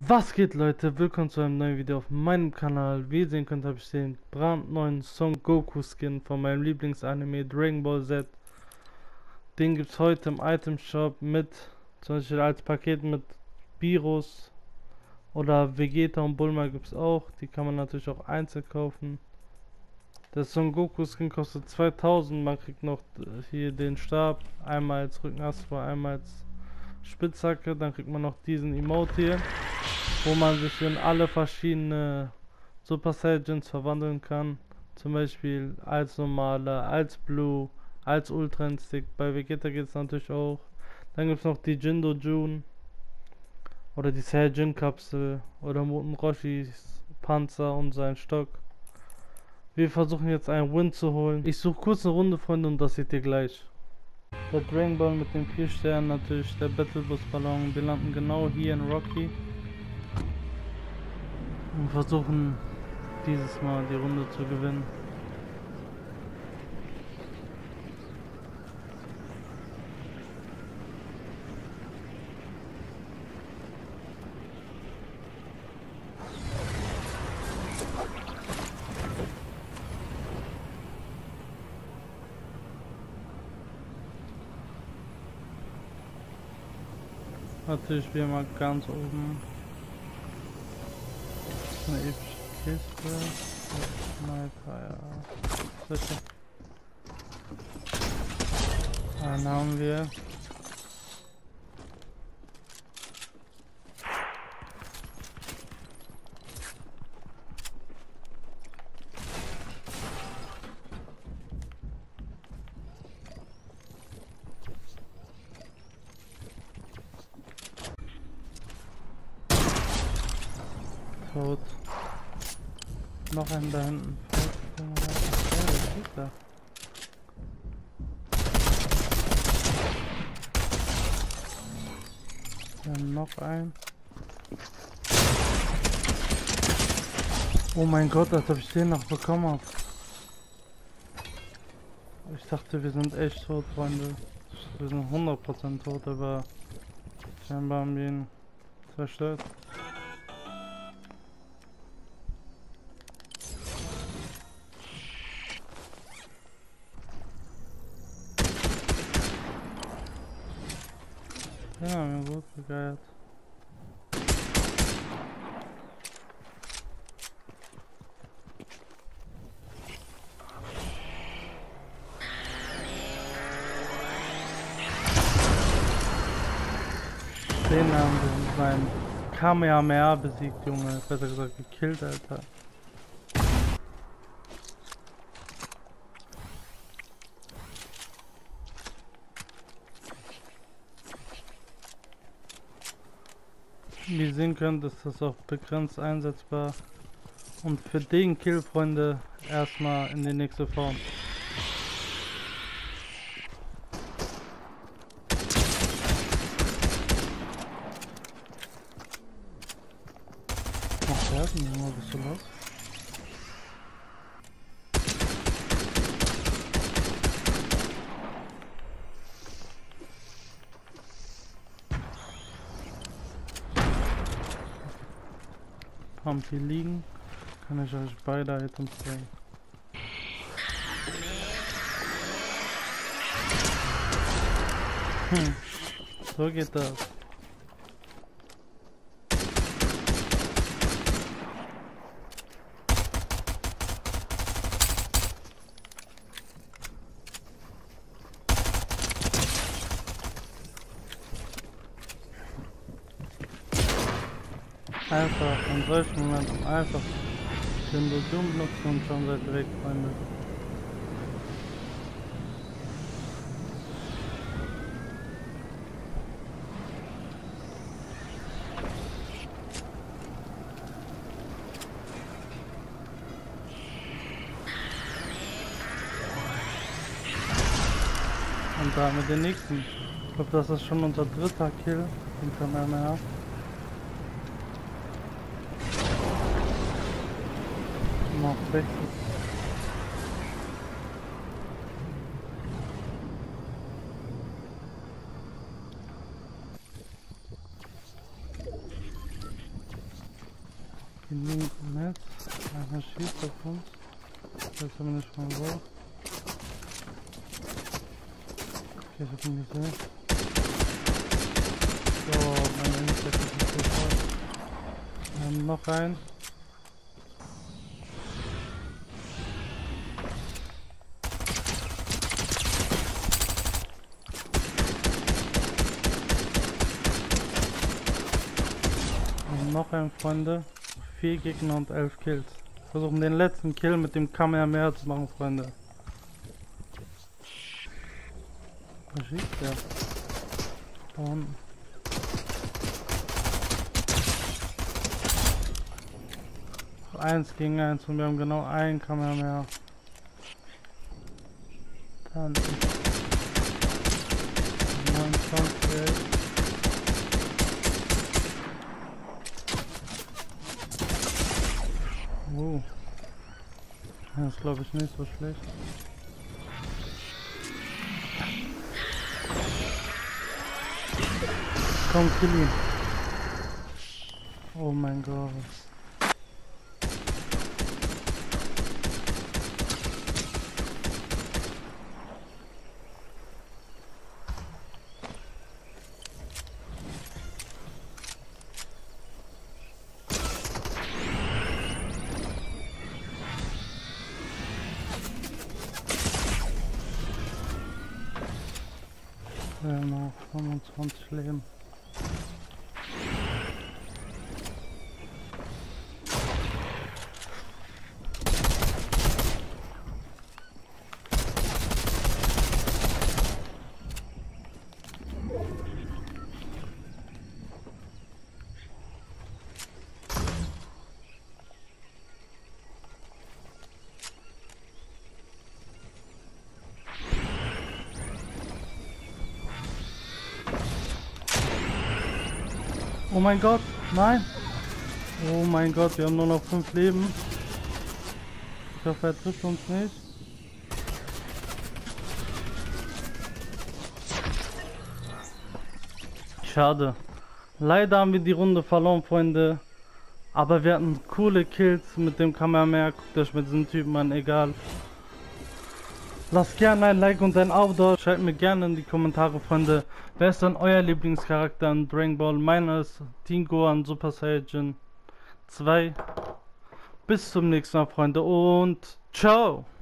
Was geht, Leute? Willkommen zu einem neuen Video auf meinem Kanal. Wie ihr sehen könnt, habe ich den brandneuen Son Goku Skin von meinem Lieblingsanime Dragon Ball Z. Den gibt es heute im Item Shop mit, zum Beispiel als Paket mit Virus oder Vegeta und Bulma gibt es auch. Die kann man natürlich auch einzeln kaufen. Der Son Goku Skin kostet 2000. Man kriegt noch hier den Stab, einmal als Rückenasper, einmal als Spitzhacke. Dann kriegt man noch diesen Emote hier, wo man sich in alle verschiedene Super Saiyajins verwandeln kann. Zum Beispiel als normaler, als Blue, als Ultra Instinct. Bei Vegeta geht es natürlich auch. Dann gibt es noch die Jindo June oder die Saiyajin Kapsel oder Muten Roshis Panzer und sein Stock. Wir versuchen jetzt einen Win zu holen. Ich suche kurz eine Runde, Freunde, und das seht ihr gleich. Der Dragon Ball mit den 4 Sternen, natürlich der Battle Bus Ballon. Wir landen genau hier in Rocky und versuchen dieses Mal die Runde zu gewinnen. Natürlich wir mal ganz oben. Eine epische Kiste. Sniper, ja. Sicher. Einen haben wir. Tot. Noch einen da hinten. Was ist da? Wir haben noch einen. Oh mein Gott, als ob ich den noch bekommen habe. Ich dachte, wir sind echt tot, Freunde. Wir sind 100% tot, aber scheinbar haben wir ihn zerstört. Ja, mir gut gegeiert. Den haben wir mit seinem Kamehameha besiegt, Junge. Besser gesagt gekillt, Alter. Wie ihr sehen könnt, ist das auch begrenzt einsetzbar. Und für den Kill, Freunde, erstmal in die nächste Form. Mach fertig, Junge, bist du los? Haben hier liegen, kann ich euch beide Items zeigen. So geht das. Einfach in solchen Momenten einfach den Illusion benutzen und schon seid ihr weg, Freunde. Und da mit den nächsten. Ich glaube, das ist schon unser dritter Kill hintereinander. Noch 60. Genug Netz. Einer schießt auf uns. Das haben wir nicht mal so. Okay, ich hab ihn gesehen. So, mein Endset ist nicht so voll. Wir haben noch einen. Noch ein, Freunde. 4 Gegner und 11 Kills. Versuchen den letzten Kill mit dem Kamehameha zu machen, Freunde. Was schießt der? Da unten. Eins gegen 1 und wir haben genau einen Kamehameha. Dann 29. Das ist, glaube ich, nicht so schlecht. Komm, kill ihn. Oh mein Gott. Wir haben noch 25 Leben. Oh mein Gott, nein! Oh mein Gott, wir haben nur noch 5 Leben. Ich hoffe, er trifft uns nicht. Schade. Leider haben wir die Runde verloren, Freunde. Aber wir hatten coole Kills mit dem Kamehameha. Guckt euch mit diesem Typen an, egal. Lasst gerne ein Like und ein Abo da. Schreibt mir gerne in die Kommentare, Freunde. Wer ist dann euer Lieblingscharakter in Dragon Ball? Meiner ist Teen Gohan Super Saiyan 2. Bis zum nächsten Mal, Freunde, und ciao!